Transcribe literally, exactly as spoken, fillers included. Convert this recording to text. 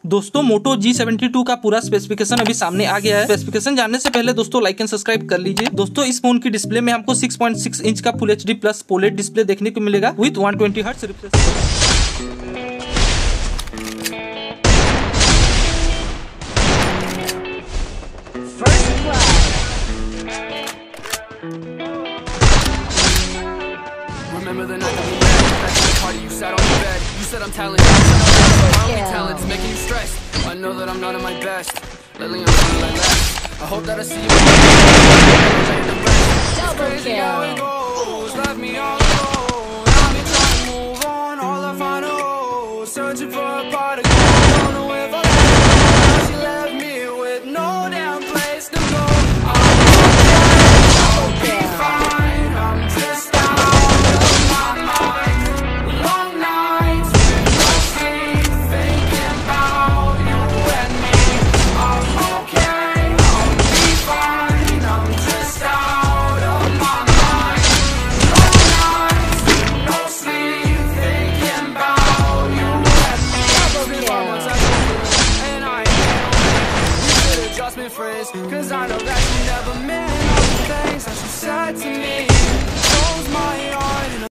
दोस्तों मोटो जी seventy two का पूरा स्पेसिफिकेशन अभी सामने आ गया है। स्पेसिफिकेशन जानने से पहले दोस्तों लाइक एंड सब्सक्राइब कर लीजिए। दोस्तों इस फोन की डिस्प्ले में हमको सिक्स पॉइंट सिक्स इंच का full H D plus pOLED display देखने को मिलेगा with one twenty hertz refresh. Remember the night that we met, back in the party, you sat on the bed. You said I'm talented, my only talent's making you stressed. I know that I'm not at my best, lately I'm feeling like less. I hope that I see you again. It's crazy how it goes, left me all alone. I've been trying to move on, all I find a hole, searching for a part of God, don't know if I can. She left me with no damn place to go. I'll be fine, I'm just cause I know that you never meant all the things that you said to me. Close my eyes.